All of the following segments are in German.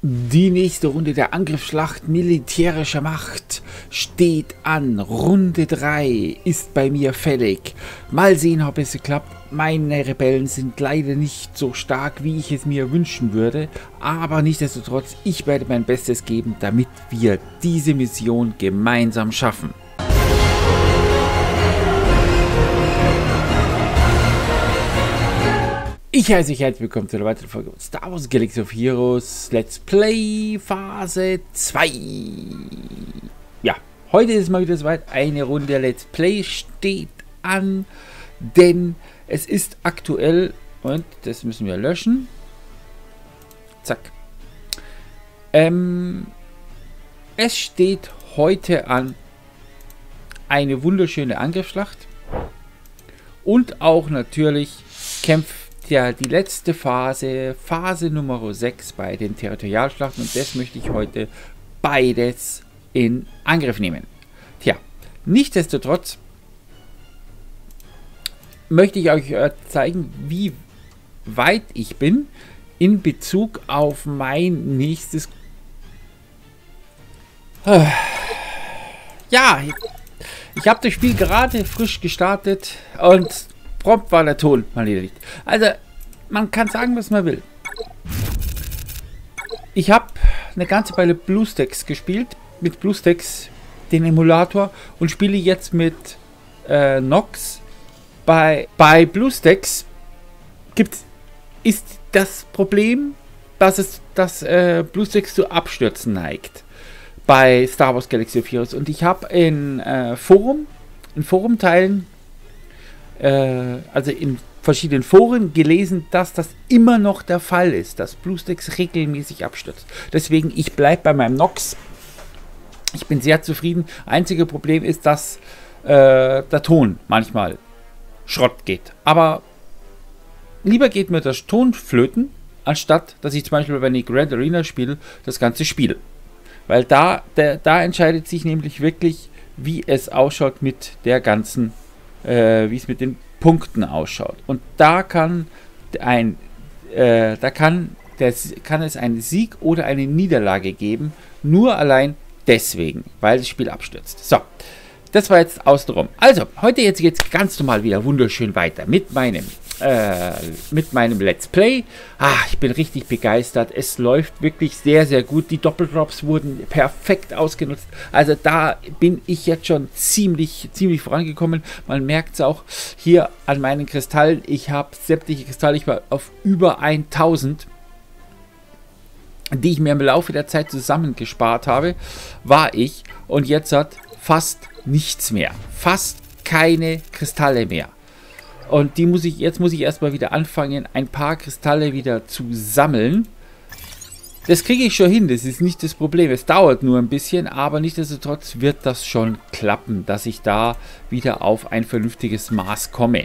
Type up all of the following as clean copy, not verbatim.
Die nächste Runde der Angriffsschlacht militärischer Macht steht an. Runde 3 ist bei mir fällig. Mal sehen, ob es klappt. Meine Rebellen sind leider nicht so stark, wie ich es mir wünschen würde. Aber nichtsdestotrotz, ich werde mein Bestes geben, damit wir diese Mission gemeinsam schaffen. Ich heiße euch herzlich willkommen zu einer weiteren Folge Star Wars Galaxy of Heroes Let's Play Phase 2. Ja, heute ist mal wieder soweit. Eine Runde Let's Play steht an, denn es ist aktuell, und das müssen wir löschen. Zack. Es steht heute an eine wunderschöne Angriffsschlacht und auch natürlich kämpft ja die letzte Phase, Phase Nummer 6 bei den Territorialschlachten, und das möchte ich heute beides in Angriff nehmen. Tja, nichtsdestotrotz möchte ich euch zeigen, wie weit ich bin in Bezug auf mein nächstes... Ja, ich habe das Spiel gerade frisch gestartet und prompt war der Ton mal erledigt. Also, man kann sagen, was man will. Ich habe eine ganze Weile BlueStacks gespielt, mit BlueStacks, den Emulator, und spiele jetzt mit Nox. Bei BlueStacks ist das Problem, dass BlueStacks zu Abstürzen neigt bei Star Wars Galaxy of Heroes. Und ich habe in Forumteilen, also in verschiedenen Foren gelesen, dass das immer noch der Fall ist, dass BlueStacks regelmäßig abstürzt. Deswegen, ich bleibe bei meinem Nox. Ich bin sehr zufrieden. Einzige Problem ist, dass der Ton manchmal Schrott geht. Aber lieber geht mir der Ton flöten, anstatt dass ich zum Beispiel, wenn ich Grand Arena spiele, das Ganze spiele. Weil da entscheidet sich nämlich wirklich, wie es ausschaut mit der ganzen, wie es mit den Punkten ausschaut. Und da kann es einen Sieg oder eine Niederlage geben, nur allein deswegen, weil das Spiel abstürzt. So, das war jetzt außenrum. Also, heute jetzt geht's ganz normal wieder wunderschön weiter mit meinem Let's Play. Ich bin richtig begeistert. Es läuft wirklich sehr, sehr gut. Die Doppeldrops wurden perfekt ausgenutzt. Also da bin ich jetzt schon ziemlich vorangekommen. Man merkt es auch hier an meinen Kristallen. Ich habe sämtliche Kristalle, ich war auf über 1000, die ich mir im Laufe der Zeit zusammengespart habe, und jetzt hat fast nichts mehr. Fast keine Kristalle mehr. Und jetzt muss ich erstmal wieder anfangen, ein paar Kristalle wieder zu sammeln. Das kriege ich schon hin, das ist nicht das Problem. Es dauert nur ein bisschen, aber nichtsdestotrotz wird das schon klappen, dass ich da wieder auf ein vernünftiges Maß komme.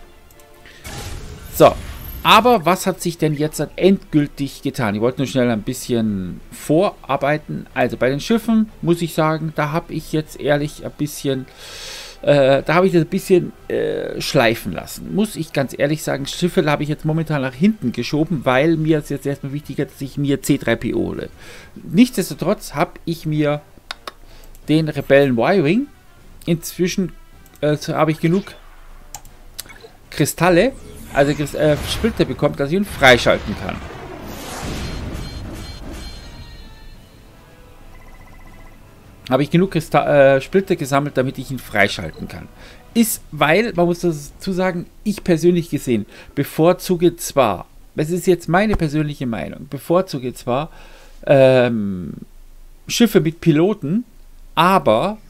So, aber was hat sich denn jetzt endgültig getan? Ich wollte nur schnell ein bisschen vorarbeiten. Also bei den Schiffen muss ich sagen, da habe ich jetzt ehrlich ein bisschen... schleifen lassen. Muss ich ganz ehrlich sagen, Schiffe habe ich jetzt momentan nach hinten geschoben, weil mir es jetzt erstmal wichtiger ist, dass ich mir C3PO hole. Nichtsdestotrotz habe ich mir den Rebellen Y-Wing, inzwischen habe ich genug Kristalle, also Splitter bekommen, dass ich ihn freischalten kann. Habe ich genug Splitter gesammelt, damit ich ihn freischalten kann. Weil, man muss dazu sagen, ich persönlich gesehen bevorzuge zwar, das ist jetzt meine persönliche Meinung, bevorzuge zwar Schiffe mit Piloten, aber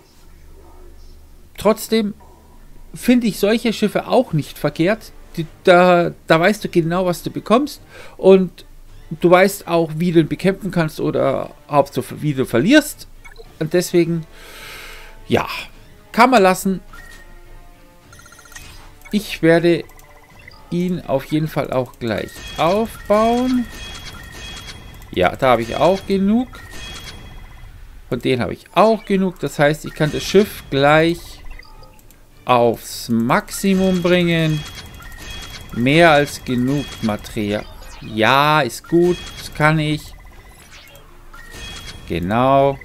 trotzdem finde ich solche Schiffe auch nicht verkehrt. Da weißt du genau, was du bekommst, und du weißt auch, wie du ihn bekämpfen kannst oder wie du verlierst. Und deswegen, ja, kann man lassen. Ich werde ihn auf jeden Fall auch gleich aufbauen. Ja, da habe ich auch genug. Von denen habe ich auch genug. Das heißt, ich kann das Schiff gleich aufs Maximum bringen. Mehr als genug Material. Ja, ist gut. Das kann ich. Genau.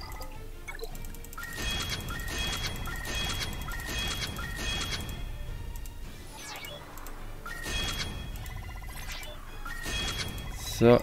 So.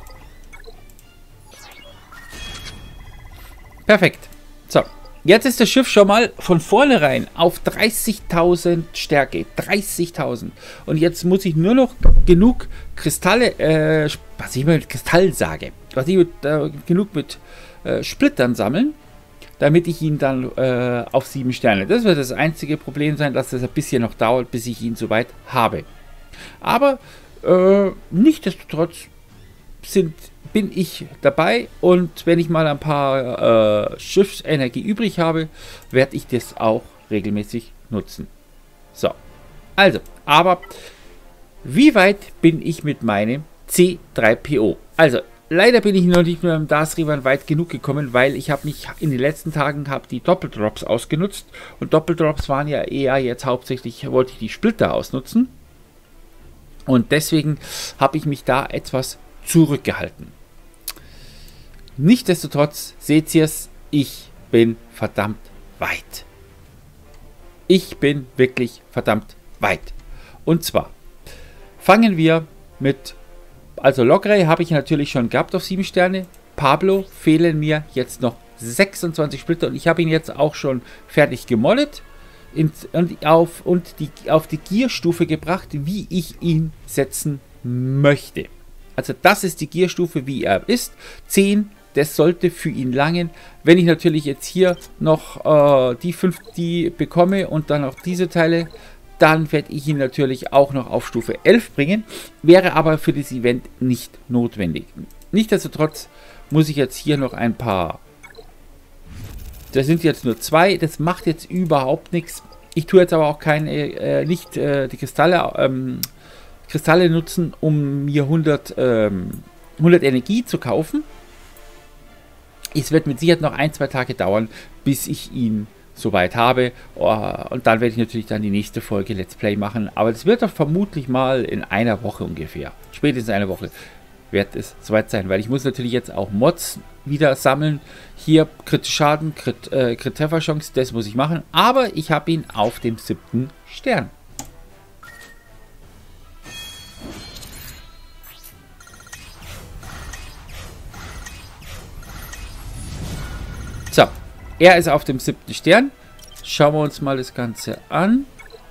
Perfekt. So. Jetzt ist das Schiff schon mal von vornherein auf 30.000 Stärke. 30.000. Und jetzt muss ich nur noch genug Kristalle, was ich mit Kristall sage, was ich genug mit Splittern sammeln, damit ich ihn dann auf 7 Sterne. Das wird das einzige Problem sein, dass das ein bisschen noch dauert, bis ich ihn soweit habe. Aber nichtsdestotrotz bin ich dabei, und wenn ich mal ein paar Schiffsenergie übrig habe, werde ich das auch regelmäßig nutzen. So, also, aber wie weit bin ich mit meinem C3PO? Also, leider bin ich noch nicht mit dem Darth Revan weit genug gekommen, weil ich habe mich in den letzten Tagen die Doppeldrops ausgenutzt, und Doppeldrops waren ja eher jetzt hauptsächlich, wollte ich die Splitter ausnutzen, und deswegen habe ich mich da etwas zurückgehalten. Nichtsdestotrotz, seht ihr es, ich bin verdammt weit. Ich bin wirklich verdammt weit. Und zwar fangen wir mit, also Logray habe ich natürlich schon gehabt auf 7 Sterne. Pablo fehlen mir jetzt noch 26 Splitter, und ich habe ihn jetzt auch schon fertig gemoddet und auf die Gierstufe gebracht, wie ich ihn setzen möchte. Also das ist die Gierstufe, wie er ist. 10, das sollte für ihn langen. Wenn ich natürlich jetzt hier noch die 5 bekomme und dann auch diese Teile, dann werde ich ihn natürlich auch noch auf Stufe 11 bringen. Wäre aber für das Event nicht notwendig. Nichtsdestotrotz muss ich jetzt hier noch ein paar... Das sind jetzt nur 2, das macht jetzt überhaupt nichts. Ich tue jetzt aber auch keine, die Kristalle nutzen, um mir 100 Energie zu kaufen. Es wird mit Sicherheit noch 1-2 Tage dauern, bis ich ihn soweit habe. Und dann werde ich natürlich dann die nächste Folge Let's Play machen. Aber das wird doch vermutlich mal in einer Woche ungefähr. Spätestens in einer Woche wird es soweit sein. Weil ich muss natürlich jetzt auch Mods wieder sammeln. Hier kritischer Schaden, Crit-Trefferchance, das muss ich machen. Aber ich habe ihn auf dem 7. Stern. So, er ist auf dem 7. Stern. Schauen wir uns mal das Ganze an.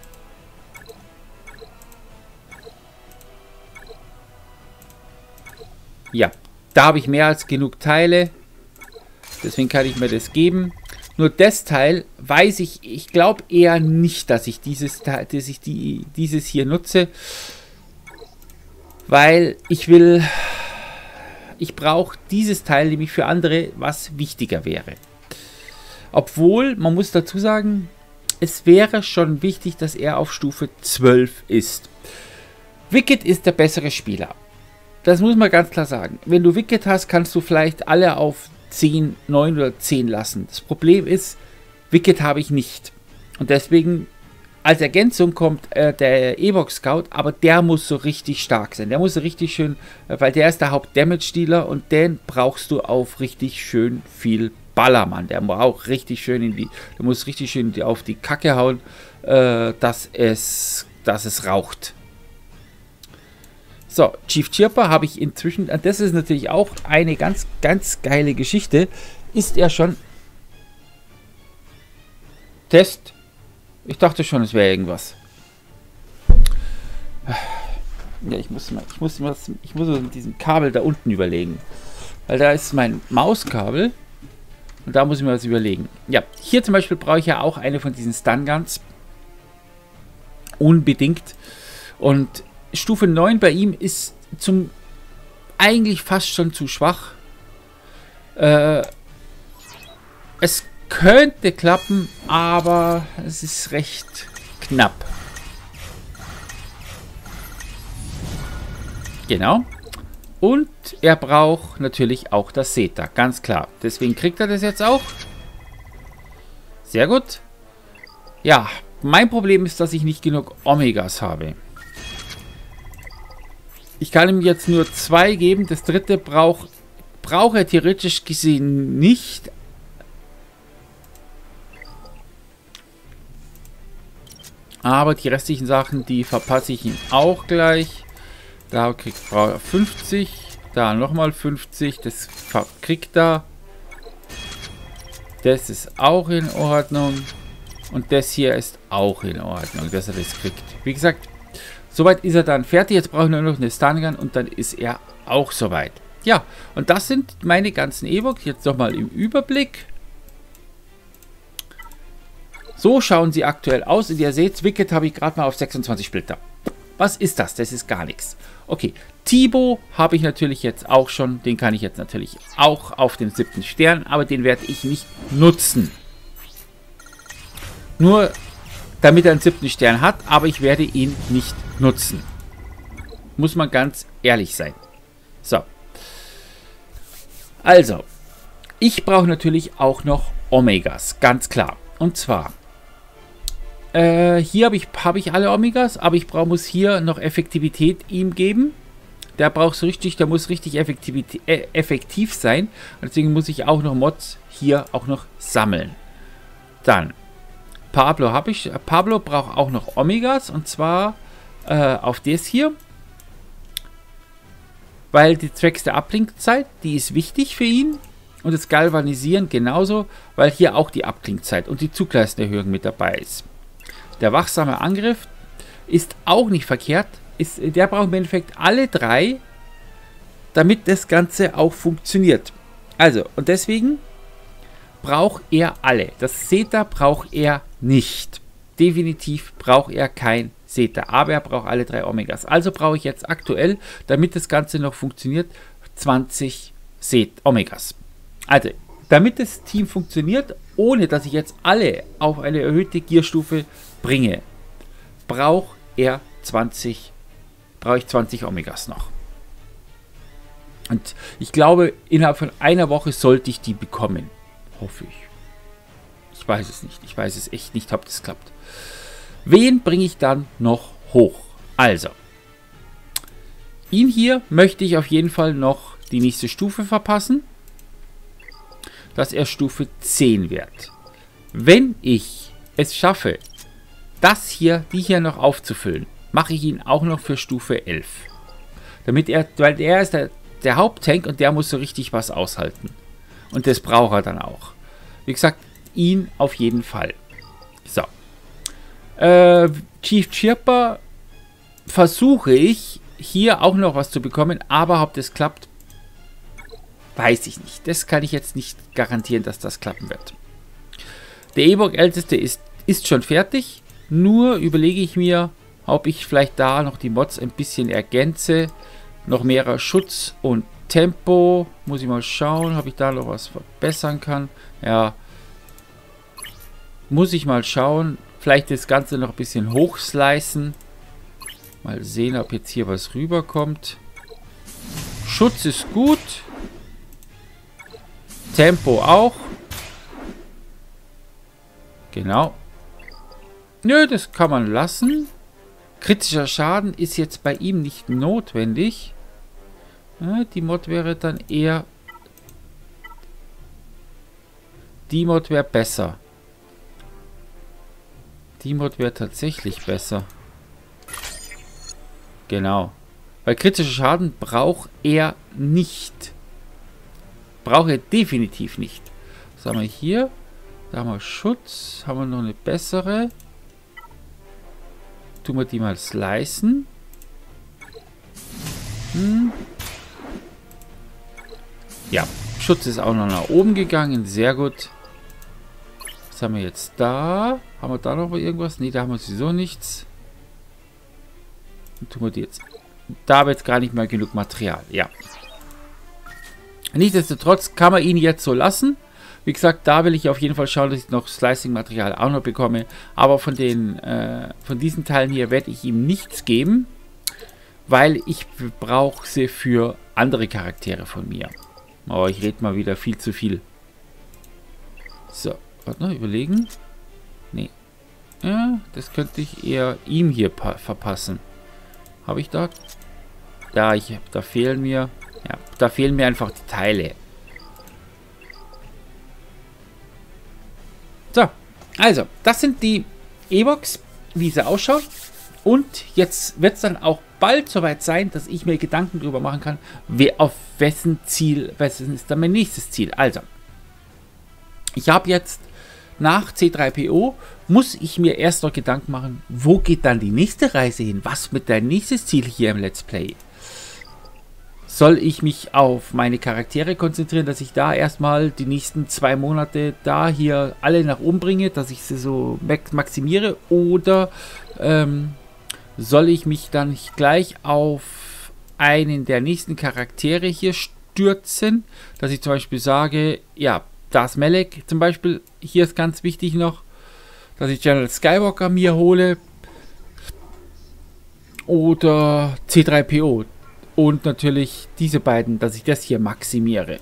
Ja, da habe ich mehr als genug Teile. Deswegen kann ich mir das geben. Nur das Teil weiß ich glaube eher nicht, dass ich dieses hier nutze. Weil ich brauche dieses Teil nämlich für andere, was wichtiger wäre. Obwohl, man muss dazu sagen, es wäre schon wichtig, dass er auf Stufe 12 ist. Wicket ist der bessere Spieler. Das muss man ganz klar sagen. Wenn du Wicket hast, kannst du vielleicht alle auf 10, 9 oder 10 lassen. Das Problem ist, Wicket habe ich nicht. Und deswegen, als Ergänzung kommt der Evox Scout, aber der muss so richtig stark sein. Der muss so richtig schön, weil der ist der Haupt-Damage-Dealer, und den brauchst du auf richtig schön viel Ballermann. Der braucht richtig schön der muss richtig schön auf die Kacke hauen, dass es raucht. So, Chief Chirper habe ich inzwischen, das ist natürlich auch eine ganz, ganz geile Geschichte. Ist er schon Test? Ich dachte schon, es wäre irgendwas. Ja, ich muss mit diesem Kabel da unten überlegen. Weil da ist mein Mauskabel. Und da muss ich mir was überlegen. Ja, hier zum Beispiel brauche ich ja auch eine von diesen Stun Guns. Unbedingt. Und Stufe 9 bei ihm ist eigentlich fast schon zu schwach. Es könnte klappen, aber es ist recht knapp. Genau. Und er braucht natürlich auch das Zeta, ganz klar. Deswegen kriegt er das jetzt auch. Sehr gut. Ja, mein Problem ist, dass ich nicht genug Omegas habe. Ich kann ihm jetzt nur 2 geben. Das dritte braucht braucht er theoretisch gesehen nicht. Aber die restlichen Sachen, die verpasse ich ihm auch gleich. Da braucht er 50. Da nochmal 50. Das kriegt er. Das ist auch in Ordnung. Und das hier ist auch in Ordnung, dass er das kriegt. Wie gesagt, soweit ist er dann fertig. Jetzt brauche ich nur noch eine Stungun und dann ist er auch soweit. Ja, und das sind meine ganzen Evox. Jetzt nochmal im Überblick. So schauen sie aktuell aus. Und ihr seht, Wicket habe ich gerade mal auf 26 Splitter. Was ist das? Das ist gar nichts. Okay, Tibo habe ich natürlich jetzt auch schon. Den kann ich jetzt natürlich auch auf den 7. Stern. Aber den werde ich nicht nutzen. Nur damit er einen 7. Stern hat. Aber ich werde ihn nicht nutzen. Muss man ganz ehrlich sein. So. Also. Ich brauche natürlich auch noch Omegas. Ganz klar. Und zwar. Hier habe ich alle Omegas, aber ich muss hier noch Effektivität ihm geben. Der braucht so richtig, der muss richtig effektiv sein. Und deswegen muss ich auch noch Mods hier auch noch sammeln. Dann Pablo habe ich. Pablo braucht auch noch Omegas und zwar auf das hier. Weil die zwecks der Abklingzeit, die ist wichtig für ihn. Und das Galvanisieren genauso, weil hier auch die Abklingzeit und die Zugleisterhöhung mit dabei ist. Der wachsame Angriff ist auch nicht verkehrt. Der braucht im Endeffekt alle 3, damit das Ganze auch funktioniert. Also, und deswegen braucht er alle. Das Zeta braucht er nicht. Definitiv braucht er kein Zeta. Aber er braucht alle 3 Omegas. Also brauche ich jetzt aktuell, damit das Ganze noch funktioniert, 20 Omegas. Also, damit das Team funktioniert, ohne dass ich jetzt alle auf eine erhöhte Gierstufe bringe, brauche ich 20 Omegas noch. Und ich glaube, innerhalb von einer Woche sollte ich die bekommen. Hoffe ich. Ich weiß es nicht. Ich weiß es echt nicht, ob das klappt. Wen bringe ich dann noch hoch? Also, ihn hier möchte ich auf jeden Fall noch die nächste Stufe verpassen, dass er Stufe 10 wird. Wenn ich es schaffe, die hier noch aufzufüllen, mache ich ihn auch noch für Stufe 11. Weil er ist der Haupttank und der muss so richtig was aushalten. Und das braucht er dann auch. Wie gesagt, ihn auf jeden Fall. So. Chief Chirper versuche ich hier auch noch was zu bekommen, aber ob das klappt, weiß ich nicht. Das kann ich jetzt nicht garantieren, dass das klappen wird. Der Evox-Älteste ist schon fertig. Nur überlege ich mir, ob ich vielleicht da noch die Mods ein bisschen ergänze. Noch mehrer Schutz und Tempo. Muss ich mal schauen, ob ich da noch was verbessern kann. Ja. Muss ich mal schauen. Vielleicht das Ganze noch ein bisschen hochslicen. Mal sehen, ob jetzt hier was rüberkommt. Schutz ist gut. Tempo auch. Genau. Nö, das kann man lassen. Kritischer Schaden ist jetzt bei ihm nicht notwendig. Ja, die Mod wäre dann eher... Die Mod wäre besser. Die Mod wäre tatsächlich besser. Genau. Weil kritischer Schaden braucht er nicht. Braucht er definitiv nicht. Was haben wir hier? Da haben wir Schutz. Haben wir noch eine bessere? Tun wir die mal slicen. Ja, Schutz ist auch noch nach oben gegangen. Sehr gut. Was haben wir jetzt da? Haben wir da noch irgendwas? Ne, da haben wir sowieso nichts. Dann tun wir die jetzt. Da haben wir jetzt gar nicht mehr genug Material. Ja. Nichtsdestotrotz kann man ihn jetzt so lassen. Wie gesagt, da will ich auf jeden Fall schauen, dass ich noch Slicing-Material auch noch bekomme. Aber von diesen Teilen hier werde ich ihm nichts geben, weil ich brauche sie für andere Charaktere von mir. Oh, ich rede mal wieder viel zu viel. So, warte noch, überlegen. Nee. Ja, das könnte ich eher ihm hier verpassen. Habe ich da? Da fehlen mir... Ja, da fehlen mir einfach die Teile. Also, das sind die Evox, wie sie ausschauen. Und jetzt wird es dann auch bald soweit sein, dass ich mir Gedanken darüber machen kann, auf wessen ist dann mein nächstes Ziel. Also, ich habe jetzt nach C3PO, muss ich mir erst noch Gedanken machen, wo geht dann die nächste Reise hin? Was wird dein nächstes Ziel hier im Let's Play? Soll ich mich auf meine Charaktere konzentrieren, dass ich da erstmal die nächsten 2 Monate da hier alle nach oben bringe, dass ich sie so maximiere? Oder soll ich mich dann gleich auf einen der nächsten Charaktere hier stürzen, dass ich zum Beispiel sage, ja, Darth Malak zum Beispiel, hier ist ganz wichtig noch, dass ich General Skywalker mir hole oder C3PO und natürlich diese beiden, dass ich das hier maximiere.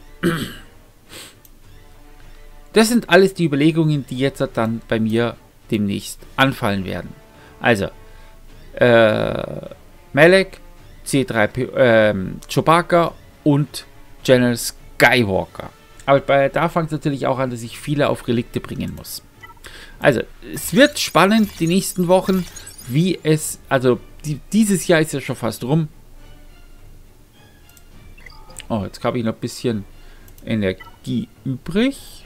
Das sind alles die Überlegungen, die jetzt dann bei mir demnächst anfallen werden. Also, Malak, C3PO, Chewbacca und General Skywalker. Aber da fängt es natürlich auch an, dass ich viele auf Relikte bringen muss. Also, es wird spannend die nächsten Wochen, wie es, also dieses Jahr ist ja schon fast rum. Oh, jetzt habe ich noch ein bisschen Energie übrig.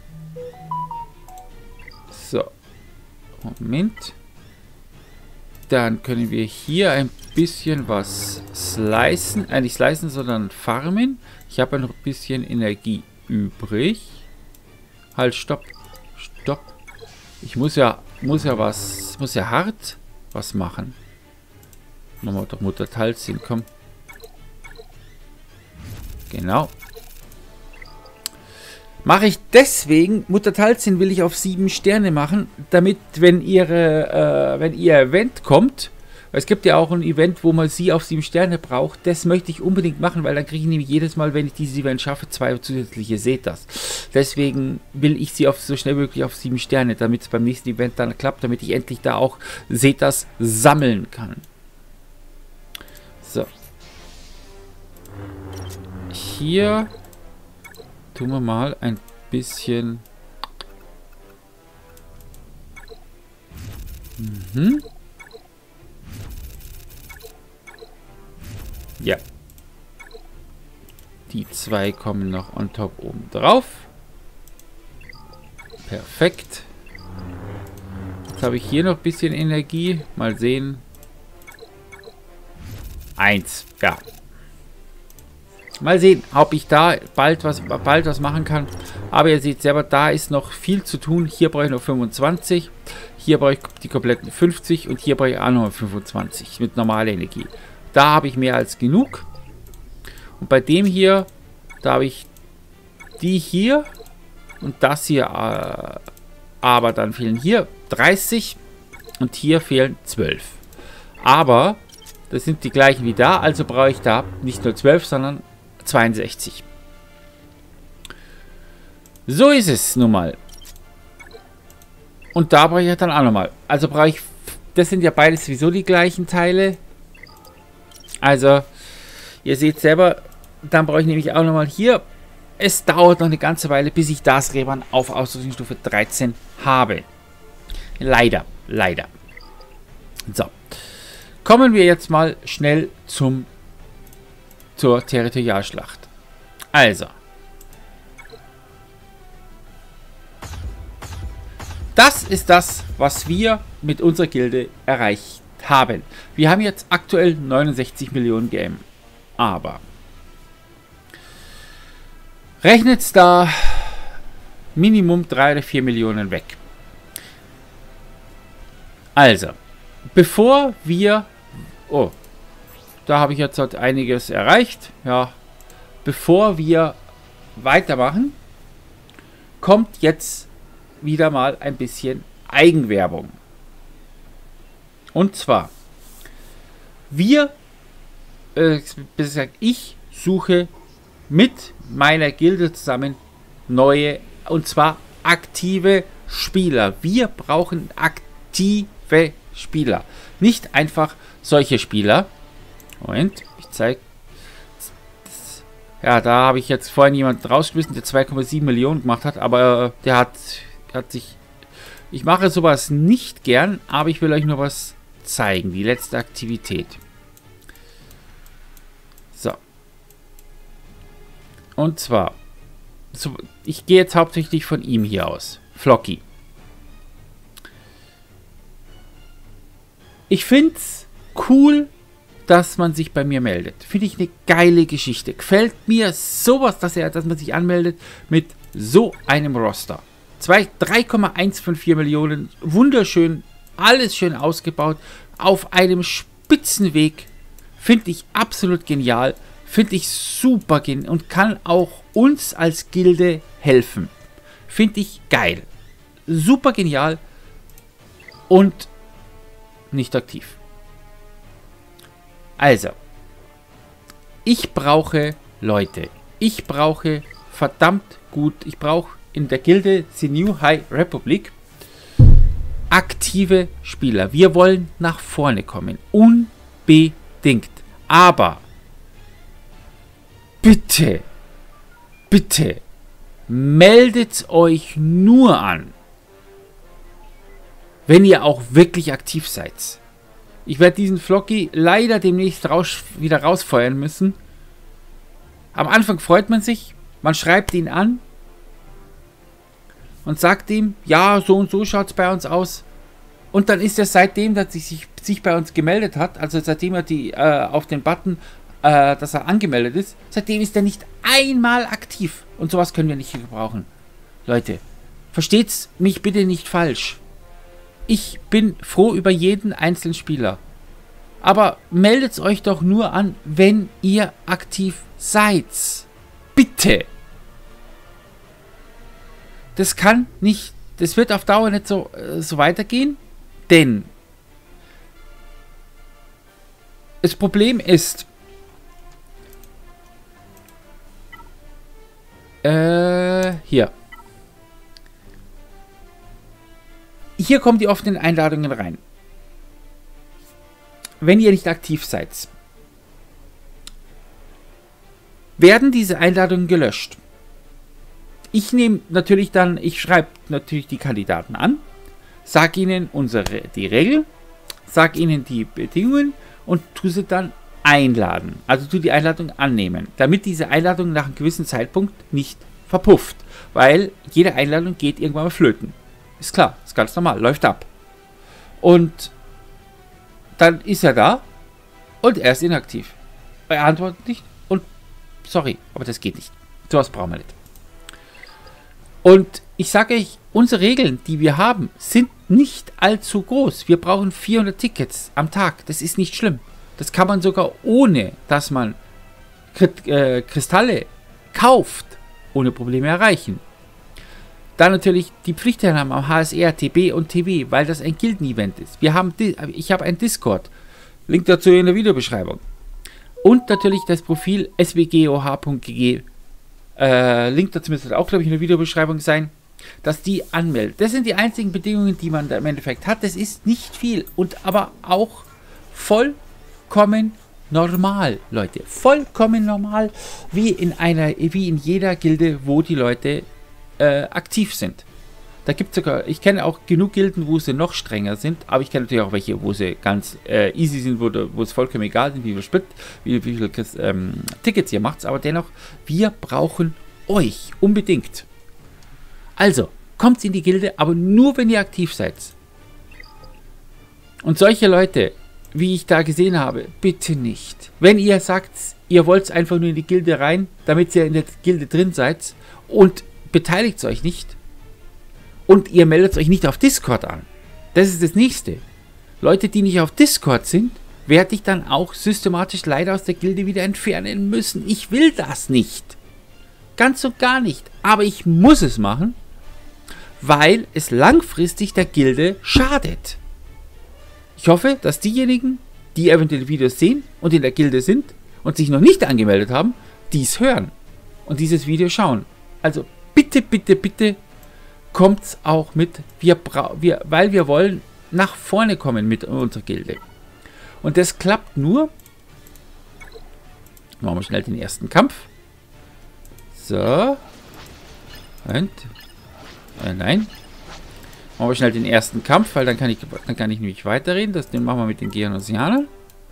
So, Moment. Dann können wir hier ein bisschen was slicen, nicht slicen, sondern farmen. Ich habe noch ein bisschen Energie übrig. Halt, stopp. Stopp. Ich muss ja hart was machen. Nochmal doch Mutter Talzin, komm. Genau. Mache ich deswegen, Mutter Talzin will ich auf 7 Sterne machen, damit, wenn ihr Event kommt, es gibt ja auch ein Event, wo man sie auf 7 Sterne braucht, das möchte ich unbedingt machen, weil dann kriege ich nämlich jedes Mal, wenn ich dieses Event schaffe, 2 zusätzliche Setas. Deswegen will ich sie so schnell wie möglich auf 7 Sterne, damit es beim nächsten Event dann klappt, damit ich endlich da auch Setas sammeln kann. So. Hier tun wir mal ein bisschen. Ja. Die 2 kommen noch on top oben drauf. Perfekt. Jetzt habe ich hier noch ein bisschen Energie. Mal sehen. 1. Ja. Mal sehen, ob ich da bald was machen kann. Aber ihr seht selber, da ist noch viel zu tun. Hier brauche ich noch 25. Hier brauche ich die kompletten 50. Und hier brauche ich auch noch 25 mit normaler Energie. Da habe ich mehr als genug. Und bei dem hier, da habe ich die hier. Und das hier. Aber dann fehlen hier 30. Und hier fehlen 12. Aber das sind die gleichen wie da. Also brauche ich da nicht nur 12, sondern 62. So ist es nun mal. Und da brauche ich dann auch nochmal. Also brauche ich, das sind ja beides sowieso die gleichen Teile. Also, ihr seht selber, dann brauche ich nämlich auch nochmal hier. Es dauert noch eine ganze Weile, bis ich das Reband auf Ausrüstungsstufe 13 habe. Leider, leider. So. Kommen wir jetzt mal schnell zur Territorialschlacht. Also. Das ist das, was wir mit unserer Gilde erreicht haben. Wir haben jetzt aktuell 69 Millionen Game. Aber rechnet da Minimum 3 oder 4 Millionen weg. Also, bevor wir... Oh, da habe ich jetzt halt einiges erreicht. Ja, bevor wir weitermachen, kommt jetzt wieder mal ein bisschen Eigenwerbung. Und zwar, ich suche mit meiner Gilde zusammen neue, und zwar aktive Spieler. Wir brauchen aktive Spieler. Nicht einfach solche Spieler. Moment, ich zeige. Ja, da habe ich jetzt vorhin jemanden rausgeschmissen, der 2,7 Millionen gemacht hat, aber der hat sich Ich mache sowas nicht gern, aber ich will euch nur was zeigen. Die letzte Aktivität. So. Und zwar, so, ich gehe jetzt hauptsächlich von ihm hier aus. Flocky. Ich finde es cool, dass man sich bei mir meldet. Finde ich eine geile Geschichte. Gefällt mir sowas, dass man sich anmeldet mit so einem Roster. 3,154 Millionen, wunderschön, alles schön ausgebaut, auf einem Spitzenweg. Finde ich absolut genial, finde ich super genial und kann auch uns als Gilde helfen. Finde ich geil. Super genial und nicht aktiv. Also, ich brauche Leute. Ich brauche verdammt gut, ich brauche in der Gilde The New High Republic aktive Spieler. Wir wollen nach vorne kommen. Unbedingt. Aber bitte, bitte meldet euch nur an, wenn ihr auch wirklich aktiv seid. Ich werde diesen Flocky leider demnächst wieder rausfeuern müssen. Am Anfang freut man sich, man schreibt ihn an und sagt ihm, ja, so und so schaut es bei uns aus. Und dann ist er seitdem, dass er sich bei uns gemeldet hat, also seitdem er auf den Button, dass er angemeldet ist, seitdem ist er nicht einmal aktiv. Und sowas können wir nicht gebrauchen. Leute, versteht's mich bitte nicht falsch. Ich bin froh über jeden einzelnen Spieler. Aber meldet euch doch nur an, wenn ihr aktiv seid. Bitte. Das kann nicht, das wird auf Dauer nicht so weitergehen, denn das Problem ist, hier. Hier kommen die offenen Einladungen rein. Wenn ihr nicht aktiv seid, werden diese Einladungen gelöscht. Ich nehme natürlich dann, ich schreibe natürlich die Kandidaten an, sage ihnen die Regeln, sage ihnen die Bedingungen und tue sie dann einladen. Also tue die Einladung annehmen, damit diese Einladung nach einem gewissen Zeitpunkt nicht verpufft. Weil jede Einladung geht irgendwann mal flöten. Ist klar, ist ganz normal, läuft ab. Und dann ist er da und er ist inaktiv. Er antwortet nicht und sorry, aber das geht nicht. Sowas brauchen wir nicht. Und ich sage euch, unsere Regeln, die wir haben, sind nicht allzu groß. Wir brauchen 400 Tickets am Tag. Das ist nicht schlimm. Das kann man sogar ohne, dass man Kristalle kauft, ohne Probleme erreichen. Dann natürlich die Pflichtteilnahme am HSR, TB und TW, weil das ein Gilden-Event ist. Ich habe ein Discord. Link dazu in der Videobeschreibung. Und natürlich das Profil swgoh.gg. Link dazu müsste auch, glaube ich, in der Videobeschreibung sein, dass die anmeldet. Das sind die einzigen Bedingungen, die man da im Endeffekt hat. Das ist nicht viel und aber auch vollkommen normal, Leute. Vollkommen normal, wie in jeder Gilde, wo die Leute aktiv sind. Da gibt es sogar, ich kenne auch genug Gilden, wo sie noch strenger sind, aber ich kenne natürlich auch welche, wo sie ganz easy sind, wo es vollkommen egal ist, wie viel Tickets ihr macht, aber dennoch, wir brauchen euch unbedingt. Also, kommt in die Gilde, aber nur, wenn ihr aktiv seid. Und solche Leute, wie ich da gesehen habe, bitte nicht. Wenn ihr sagt, ihr wollt einfach nur in die Gilde rein, damit ihr in der Gilde drin seid und beteiligt euch nicht und ihr meldet euch nicht auf Discord an. Das ist das Nächste. Leute, die nicht auf Discord sind, werde ich dann auch systematisch leider aus der Gilde wieder entfernen müssen. Ich will das nicht. Ganz und gar nicht. Aber ich muss es machen, weil es langfristig der Gilde schadet. Ich hoffe, dass diejenigen, die eventuell Videos sehen und in der Gilde sind und sich noch nicht angemeldet haben, dies hören und dieses Video schauen. Also bitte, bitte, bitte kommt's auch mit, weil wir wollen nach vorne kommen mit unserer Gilde. Und das klappt nur. Machen wir schnell den ersten Kampf. So. Und nein. Machen wir schnell den ersten Kampf, weil dann kann ich nämlich weiterreden. Den machen wir mit den Geonosianern.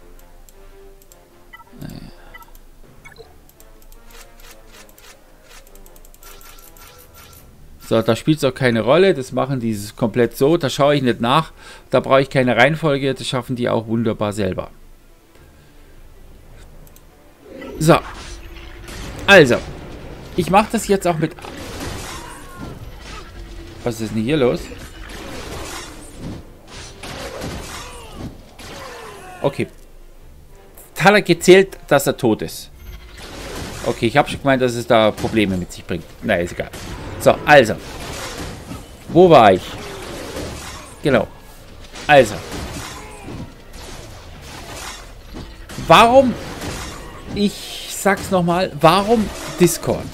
So, da spielt es auch keine Rolle. Das machen die komplett so. Da schaue ich nicht nach. Da brauche ich keine Reihenfolge. Das schaffen die auch wunderbar selber. So. Also. Ich mache das jetzt auch mit... Was ist denn hier los? Okay. Hat er gezählt, dass er tot ist. Okay, ich habe schon gemeint, dass es da Probleme mit sich bringt. Na, ist egal. So, also. Wo war ich? Genau. Also. Warum, ich sag's nochmal, warum Discord?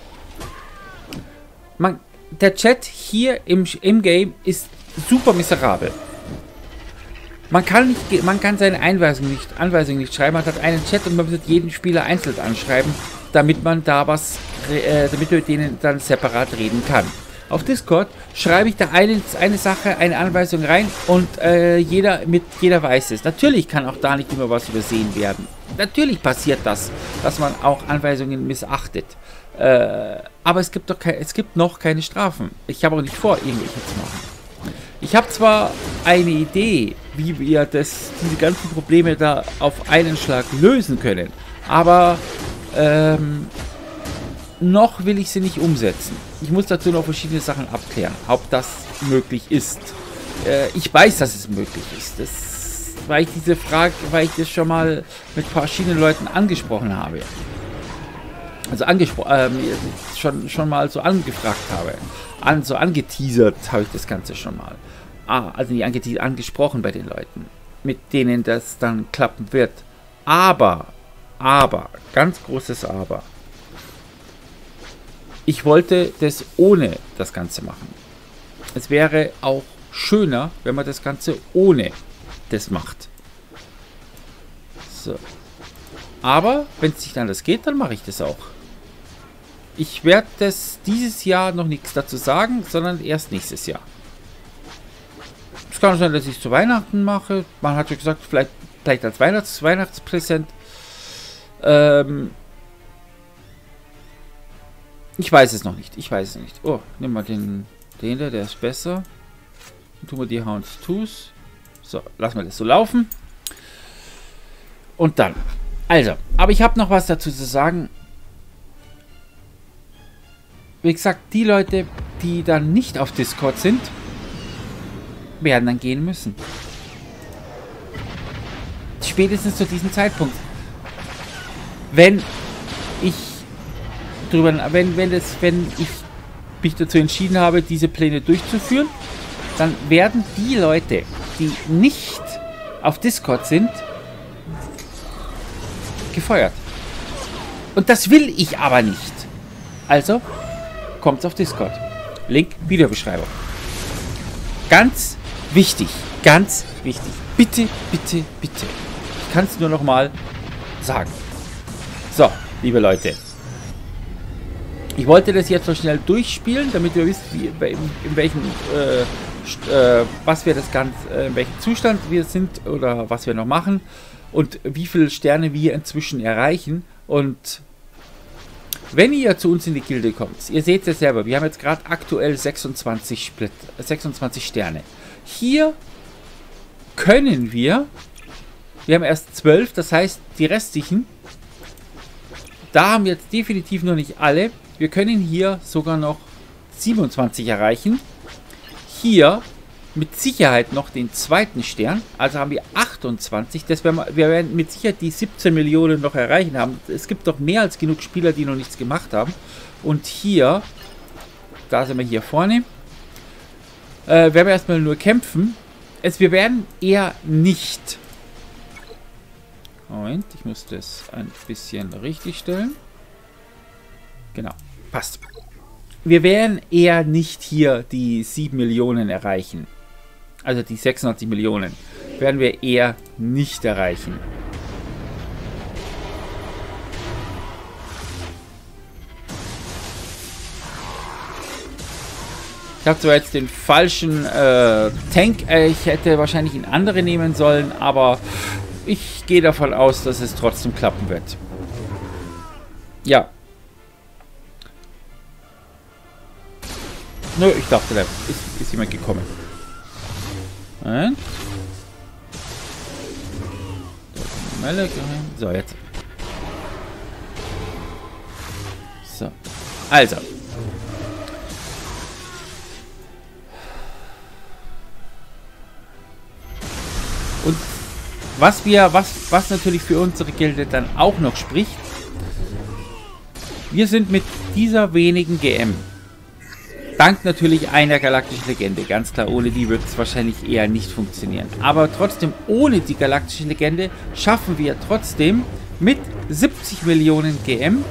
Der Chat hier im Game ist super miserabel. Man kann seine Anweisungen nicht schreiben. Man hat einen Chat und man wird jeden Spieler einzeln anschreiben, damit man da was, damit man mit denen dann separat reden kann. Auf Discord schreibe ich da eine Sache, eine Anweisung rein und jeder weiß es. Natürlich kann auch da nicht immer was übersehen werden. Natürlich passiert das, dass man auch Anweisungen missachtet. Aber es gibt noch keine Strafen. Ich habe auch nicht vor, irgendwelche zu machen. Ich habe zwar eine Idee, wie wir diese ganzen Probleme da auf einen Schlag lösen können, aber noch will ich sie nicht umsetzen. Ich muss dazu noch verschiedene Sachen abklären, ob das möglich ist. Ich weiß, dass es möglich ist. Weil ich das schon mal mit verschiedenen Leuten angesprochen habe. Also schon mal so angefragt habe. So angeteasert habe ich das Ganze schon mal. Also nicht angesprochen bei den Leuten, mit denen das dann klappen wird. Aber, ganz großes Aber. Ich wollte das ohne das Ganze machen. Es wäre auch schöner, wenn man das Ganze ohne das macht. So. Aber, wenn es nicht anders geht, dann mache ich das auch. Ich werde dieses Jahr noch nichts dazu sagen, sondern erst nächstes Jahr. Es kann sein, dass ich es zu Weihnachten mache. Man hat schon gesagt, vielleicht als Weihnachtspräsent. Ich weiß es noch nicht. Oh, nimm mal den da, der ist besser. Dann tun wir die Hounds Tooth. So, lassen wir das so laufen. Und dann. Also, aber ich habe noch was dazu zu sagen. Wie gesagt, die Leute, die dann nicht auf Discord sind, werden dann gehen müssen. Spätestens zu diesem Zeitpunkt. Wenn ich mich dazu entschieden habe, diese Pläne durchzuführen, dann werden die Leute, die nicht auf Discord sind, gefeuert. Und das will ich aber nicht. Also kommt auf Discord. Link Videobeschreibung. Ganz wichtig. Ganz wichtig. Bitte, bitte, bitte. Ich kann es nur noch mal sagen. So, liebe Leute. Ich wollte das jetzt so schnell durchspielen, damit ihr wisst, in welchem in welchem Zustand wir sind oder was wir noch machen und wie viele Sterne wir inzwischen erreichen. Und wenn ihr zu uns in die Gilde kommt, ihr seht es ja selber, wir haben jetzt gerade aktuell 26 Sterne. Hier können wir haben erst 12, das heißt die restlichen, da haben wir jetzt definitiv noch nicht alle. Wir können hier sogar noch 27 erreichen. Hier mit Sicherheit noch den zweiten Stern. Also haben wir 28. Wir werden mit Sicherheit die 17 Millionen noch erreichen haben. Es gibt doch mehr als genug Spieler, die noch nichts gemacht haben. Und hier, da sind wir hier vorne, werden wir erstmal nur kämpfen. Wir werden eher nicht... Moment, ich muss das ein bisschen richtig stellen. Genau, passt. Wir werden eher nicht hier die 7 Millionen erreichen. Also die 96 Millionen werden wir eher nicht erreichen. Ich habe zwar jetzt den falschen Tank, ich hätte wahrscheinlich einen anderen nehmen sollen, aber ich gehe davon aus, dass es trotzdem klappen wird. Ja. Nö, ich dachte, da ist jemand gekommen. Und? So, jetzt. So. Also. Und was natürlich für unsere Gilde dann auch noch spricht, wir sind mit dieser wenigen GM, dank natürlich einer galaktischen Legende, ganz klar, ohne die wird es wahrscheinlich eher nicht funktionieren. Aber trotzdem, ohne die galaktische Legende schaffen wir trotzdem mit 70 Millionen GM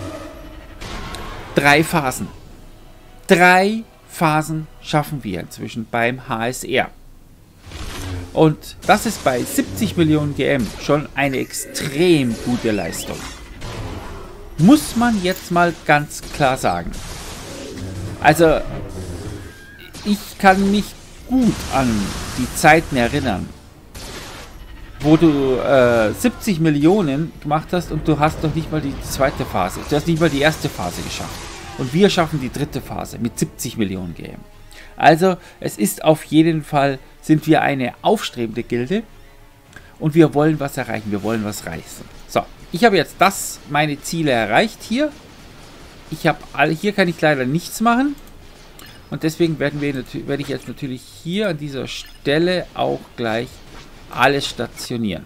3 Phasen. 3 Phasen schaffen wir inzwischen beim HSR. Und das ist bei 70 Millionen GM schon eine extrem gute Leistung. Muss man jetzt mal ganz klar sagen. Also, ich kann mich gut an die Zeiten erinnern, wo du 70 Millionen gemacht hast und du hast noch nicht mal die zweite Phase. Du hast nicht mal die erste Phase geschafft. Und wir schaffen die dritte Phase mit 70 Millionen GM. Also, es ist auf jeden Fall, sind wir eine aufstrebende Gilde und wir wollen was erreichen, wir wollen was reißen. So, ich habe jetzt meine Ziele erreicht hier. Hier kann ich leider nichts machen und deswegen werde ich jetzt natürlich hier an dieser Stelle auch gleich alles stationieren.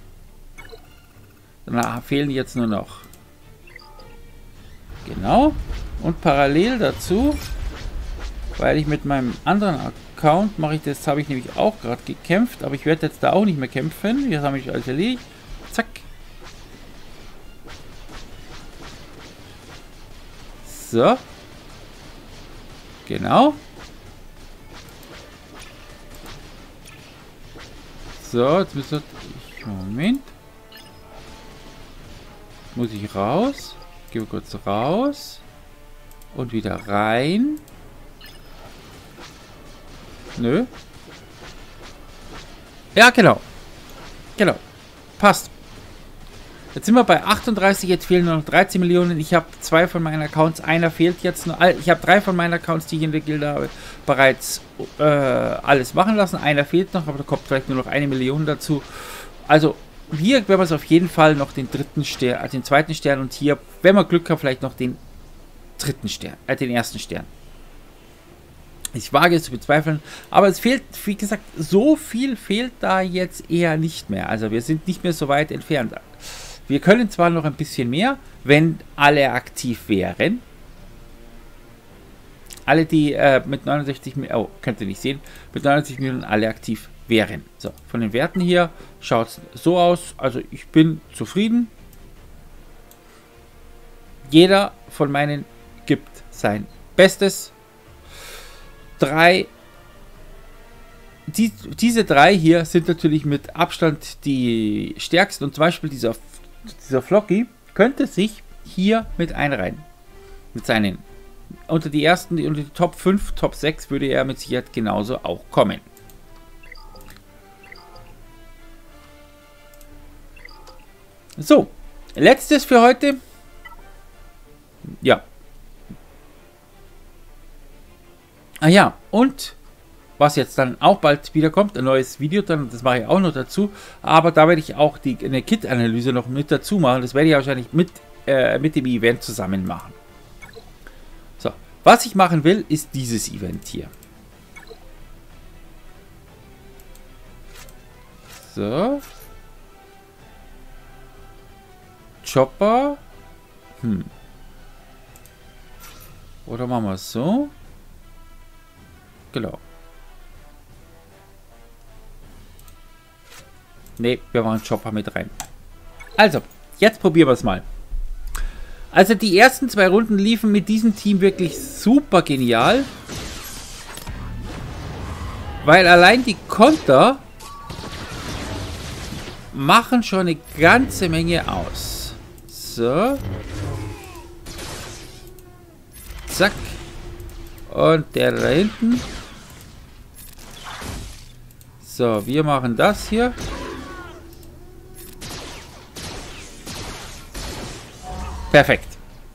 Danach fehlen jetzt nur noch. Genau. Und parallel dazu, weil ich mit meinem anderen Account mache ich das, habe ich nämlich auch gerade gekämpft, aber ich werde jetzt da auch nicht mehr kämpfen. Jetzt habe ich alles erledigt. Zack. So. Genau. So, jetzt müsste ich... Moment. Muss ich raus. Gehe kurz raus. Und wieder rein. Nö. Ja, genau. Genau. Passt. Jetzt sind wir bei 38, jetzt fehlen nur noch 13 Millionen. Ich habe 2 von meinen Accounts, einer fehlt jetzt noch. Ich habe 3 von meinen Accounts, die ich in der Gilde habe, bereits alles machen lassen. Einer fehlt noch, aber da kommt vielleicht nur noch 1 Million dazu. Also hier werden wir es auf jeden Fall noch den dritten Stern, also den zweiten Stern und hier, wenn wir Glück haben, vielleicht noch den dritten Stern, den ersten Stern. Ich wage es zu bezweifeln, aber es fehlt, wie gesagt, so viel fehlt da jetzt eher nicht mehr. Also wir sind nicht mehr so weit entfernt. Wir können zwar noch ein bisschen mehr, wenn alle aktiv wären. Alle, die mit 69 Millionen, oh, könnt ihr nicht sehen, mit 69 Millionen alle aktiv wären. So, von den Werten hier schaut es so aus. Also ich bin zufrieden. Jeder von meinen gibt sein Bestes. Diese 3 hier sind natürlich mit Abstand die stärksten und zum Beispiel dieser Flocky könnte sich hier mit einreihen. Mit seinen unter die ersten, unter die Top 5, Top 6 würde er mit Sicherheit genauso auch kommen. So, letztes für heute. Ja. Ah ja, und was jetzt dann auch bald wieder kommt, ein neues Video, dann das mache ich auch noch dazu, aber da werde ich auch eine Kit-Analyse noch mit dazu machen, das werde ich wahrscheinlich mit dem Event zusammen machen. So, was ich machen will, ist dieses Event hier. So. Chopper. Oder machen wir es so. Genau. Ne, wir machen Chopper mit rein. Also, jetzt probieren wir es mal. Also die ersten 2 Runden liefen mit diesem Team wirklich super genial. Weil allein die Konter machen schon eine ganze Menge aus. So. Zack. Und der da hinten. So, wir machen das hier. Perfekt.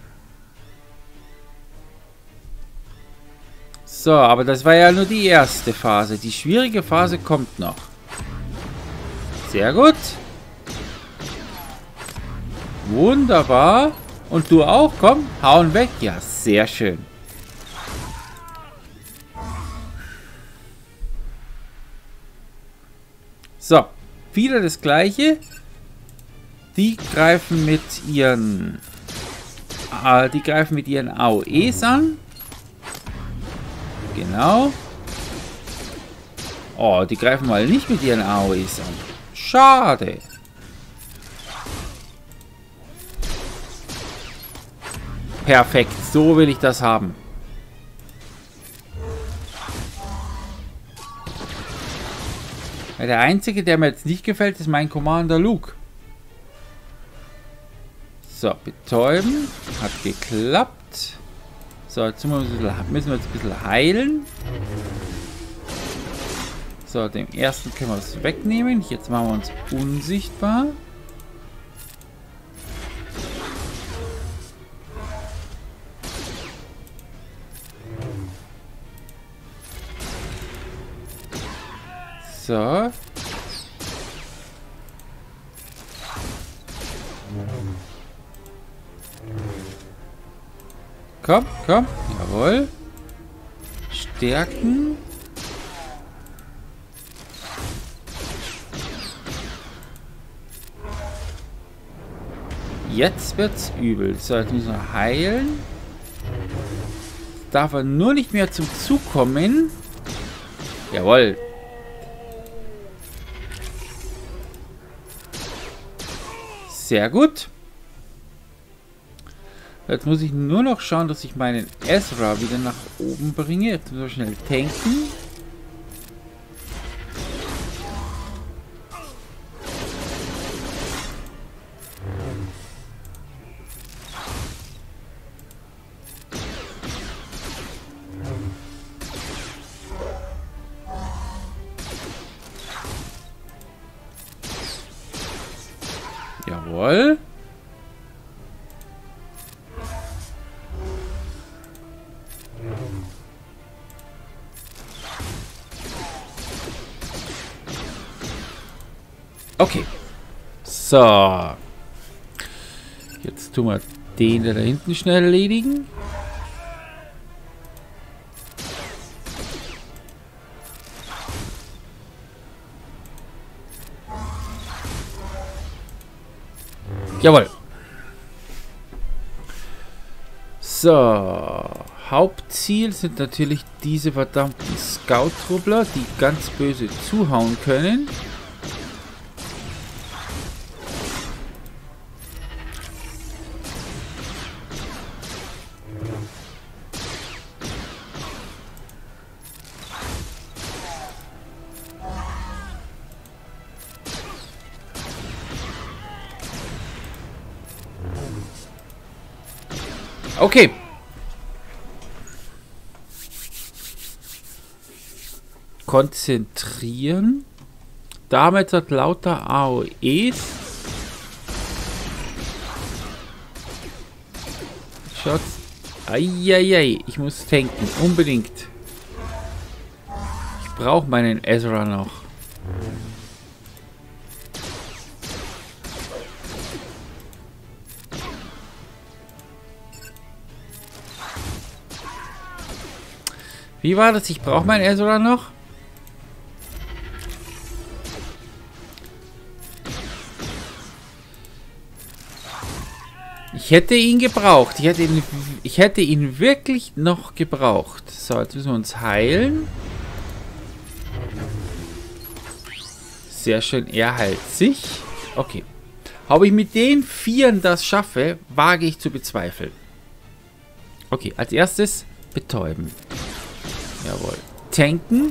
So, aber das war ja nur die erste Phase. Die schwierige Phase kommt noch. Sehr gut. Wunderbar. Und du auch, komm, hauen weg. Ja, sehr schön. So, wieder das gleiche. Die greifen mit ihren AOEs an. Genau. Oh, die greifen mal nicht mit ihren AOEs an. Schade. Perfekt, so will ich das haben. Der einzige, der mir jetzt nicht gefällt, ist mein Commander Luke. So, betäuben. Hat geklappt. So, jetzt müssen wir jetzt ein bisschen heilen. So, dem ersten können wir es wegnehmen. Jetzt machen wir uns unsichtbar. So. Komm, komm. Jawohl. Stärken. Jetzt wird's übel. So, jetzt müssen wir heilen. Darf er nur nicht mehr zum Zug kommen. Jawohl. Sehr gut. Jetzt muss ich nur noch schauen, dass ich meinen Ezra wieder nach oben bringe. Jetzt müssen wir schnell tanken. Jawohl. Okay. So. Jetzt tun wir den da hinten schnell erledigen. Jawohl. So. Hauptziel sind natürlich diese verdammten Scout-Truppler, die ganz böse zuhauen können. Okay. Konzentrieren. Damit hat lauter AOEs. Schaut. Eieiei. Ich muss tanken. Unbedingt. Ich brauche meinen Ezra noch. Wie war das? Ich brauche meinen Ezra noch. Ich hätte ihn gebraucht. Ich hätte ihn wirklich noch gebraucht. So, jetzt müssen wir uns heilen. Sehr schön, er heilt sich. Okay. Ob ich mit den Vieren das schaffe, wage ich zu bezweifeln. Okay, als erstes betäuben. Jawohl. Tanken.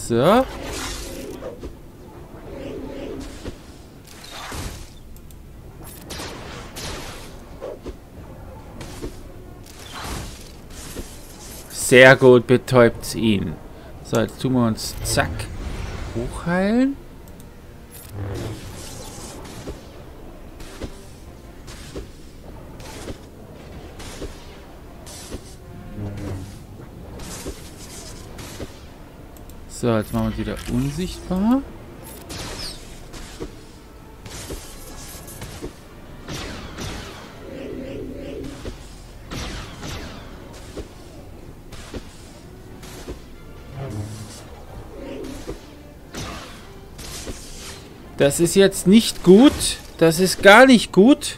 So. Sehr gut, betäubt ihn. So, jetzt tun wir uns zack hochheilen. So, jetzt machen wir uns wieder unsichtbar. Das ist jetzt nicht gut. Das ist gar nicht gut.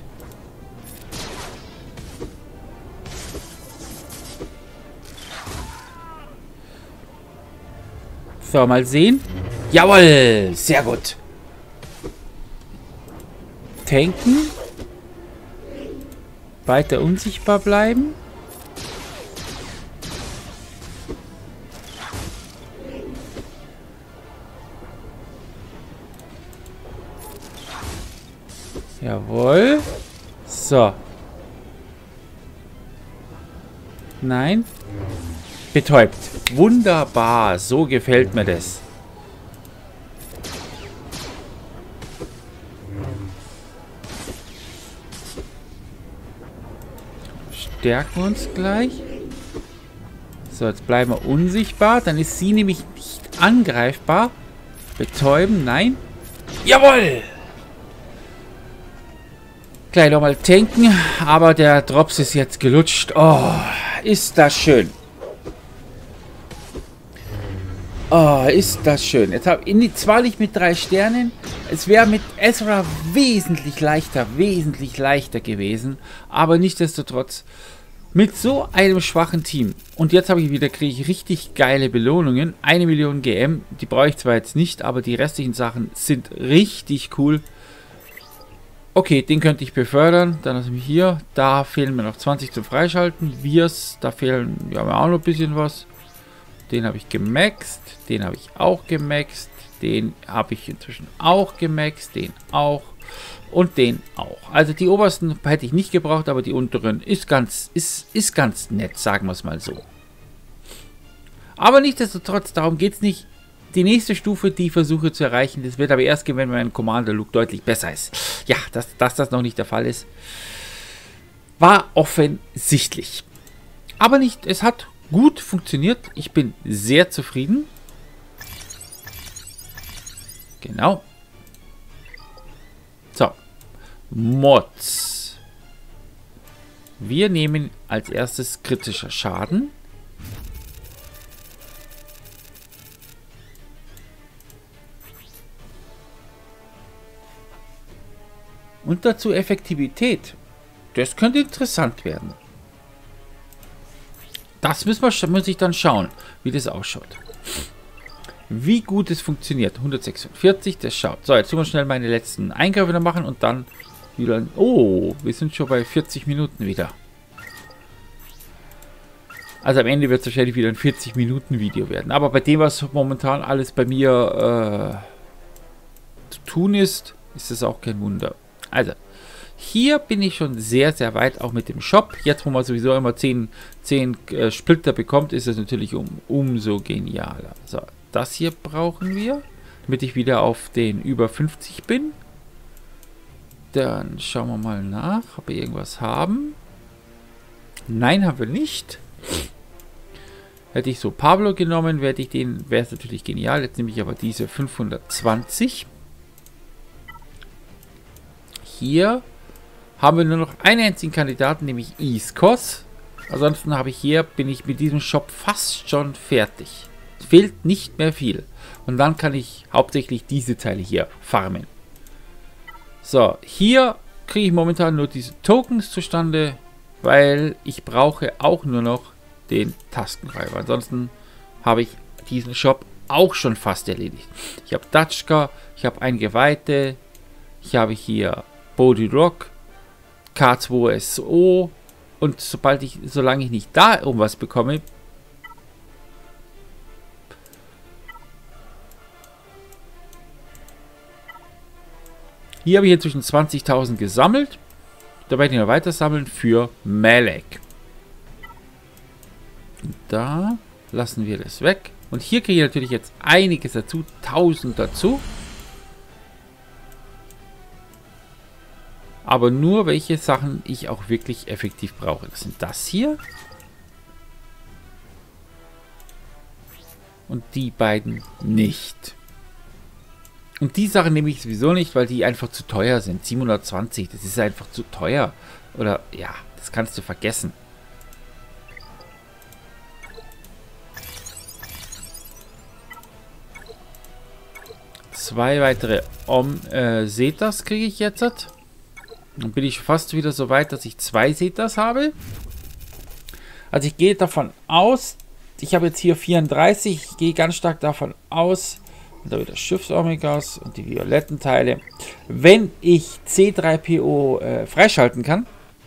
So, mal sehen. Jawohl, sehr gut. Tanken. Weiter unsichtbar bleiben. Jawohl. So. Nein. Betäubt. Wunderbar. So gefällt mir das. Stärken uns gleich. So, jetzt bleiben wir unsichtbar. Dann ist sie nämlich nicht angreifbar. Betäuben. Nein. Jawohl. Gleich nochmal tanken, aber der Drops ist jetzt gelutscht. Oh, ist das schön. Oh, ist das schön. Jetzt habe ich zwar nicht mit 3 Sternen, es wäre mit Ezra wesentlich leichter gewesen, aber nichtsdestotrotz mit so einem schwachen Team. Und jetzt kriege ich richtig geile Belohnungen. 1 Million GM, die brauche ich zwar jetzt nicht, aber die restlichen Sachen sind richtig cool. Okay, den könnte ich befördern. Dann lassen wir hier. Da fehlen mir noch 20 zum Freischalten. Da fehlen ja auch noch ein bisschen was. Den habe ich gemaxt. Den habe ich auch gemaxt. Den habe ich inzwischen auch gemaxt. Den auch. Und den auch. Also die obersten hätte ich nicht gebraucht, aber die unteren ist ganz nett, sagen wir es mal so. Aber nichtsdestotrotz, darum geht es nicht. Die nächste Stufe, die ich versuche zu erreichen, das wird aber erst gehen, wenn mein Commander-Look deutlich besser ist. Ja, dass das noch nicht der Fall ist, war offensichtlich. Aber nicht, es hat gut funktioniert. Ich bin sehr zufrieden. Genau. So. Mods. Wir nehmen als erstes kritischer Schaden. Und dazu Effektivität. Das könnte interessant werden. Das muss ich dann schauen, wie das ausschaut. Wie gut es funktioniert. 146, das schaut. So, jetzt tun wir schnell meine letzten Eingriffe noch machen und dann wieder... Oh, wir sind schon bei 40 Minuten wieder. Also am Ende wird es wahrscheinlich wieder ein 40-Minuten-Video werden. Aber bei dem, was momentan alles bei mir zu tun ist, ist es auch kein Wunder. Also, hier bin ich schon sehr, sehr weit, auch mit dem Shop. Jetzt, wo man sowieso immer 10 Splitter bekommt, ist es natürlich umso genialer. So, das hier brauchen wir, damit ich wieder auf den über 50 bin. Dann schauen wir mal nach, ob wir irgendwas haben. Nein, haben wir nicht. Hätte ich so Pablo genommen, wäre es natürlich genial. Jetzt nehme ich aber diese 520. Hier haben wir nur noch einen einzigen Kandidaten, nämlich Iskos. Ansonsten bin ich mit diesem Shop fast schon fertig. Es fehlt nicht mehr viel. Und dann kann ich hauptsächlich diese Teile hier farmen. So, hier kriege ich momentan nur diese Tokens zustande, weil ich brauche auch nur noch den Tastenreiber. Ansonsten habe ich diesen Shop auch schon fast erledigt. Ich habe Dutchka, ich habe Eingeweihte, ich habe hier Body Rock, K2SO und solange ich nicht da irgendwas bekomme, Hier habe ich inzwischen 20.000 gesammelt. Da werde ich noch weiter sammeln für Melek. Und da lassen wir das weg. Und hier kriege ich natürlich jetzt einiges dazu. 1000 dazu. Aber nur welche Sachen ich auch wirklich effektiv brauche. Das sind das hier. Und die beiden nicht. Und die Sachen nehme ich sowieso nicht, weil die einfach zu teuer sind. 720, das ist einfach zu teuer. Oder, ja, das kannst du vergessen. Zwei weitere Setas kriege ich jetzt. Dann bin ich fast wieder so weit, dass ich 2 Setas habe. Also ich gehe davon aus, ich habe jetzt hier 34, ich gehe ganz stark davon aus, und da wieder Schiffs-Omegas und die violetten Teile, wenn ich C3PO freischalten kann,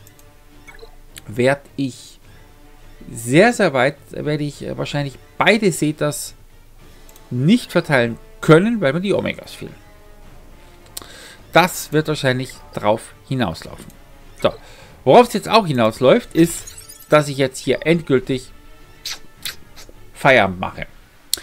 werde ich sehr, sehr weit, werde ich wahrscheinlich beide Setas nicht verteilen können, weil mir die Omegas fehlen. Das wird wahrscheinlich drauf hinauslaufen. So, worauf es jetzt auch hinausläuft, ist, dass ich jetzt hier endgültig Feierabend mache.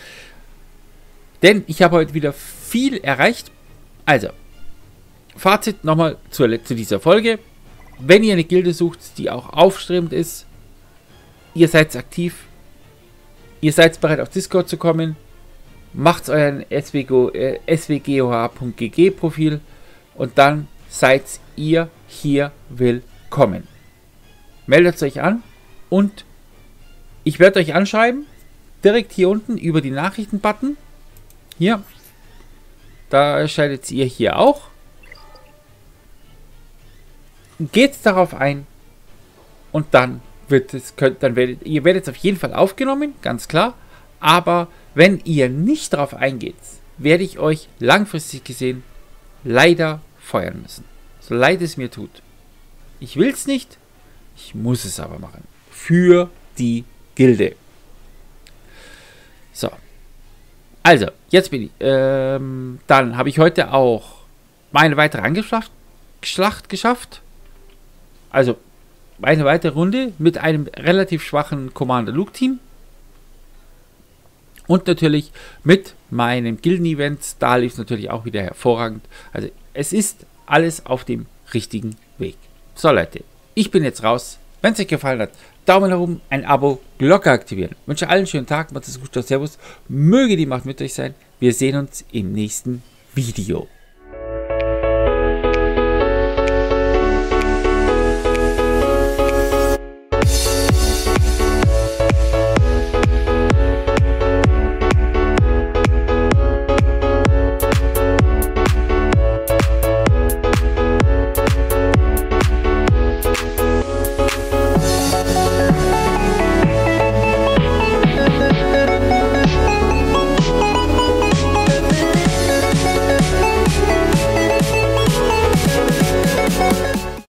Denn ich habe heute wieder viel erreicht. Also, Fazit nochmal zu dieser Folge. Wenn ihr eine Gilde sucht, die auch aufstrebend ist, ihr seid aktiv, ihr seid bereit auf Discord zu kommen, macht euren swgoh.gg Profil und dann seid ihr hier willkommen. Meldet euch an und ich werde euch anschreiben, direkt hier unten über die Nachrichten-Button. Hier, da schaltet ihr hier auch. Geht darauf ein und dann wird es, ihr werdet auf jeden Fall aufgenommen, ganz klar. Aber wenn ihr nicht darauf eingeht, werde ich euch langfristig gesehen leider feuern müssen. So leid es mir tut. Ich will es nicht, ich muss es aber machen. Für die Gilde. So. Also, jetzt bin ich. Dann habe ich heute auch meine weitere Angeschlacht geschafft. Also, eine weitere Runde mit einem relativ schwachen Commander Luke Team. Und natürlich mit meinen Gilden-Events. Da lief es natürlich auch wieder hervorragend. Also, es ist alles auf dem richtigen Weg. So, Leute, ich bin jetzt raus. Wenn es euch gefallen hat, Daumen nach oben, ein Abo, Glocke aktivieren. Ich wünsche allen einen schönen Tag, macht es gut, servus. Möge die Macht mit euch sein. Wir sehen uns im nächsten Video.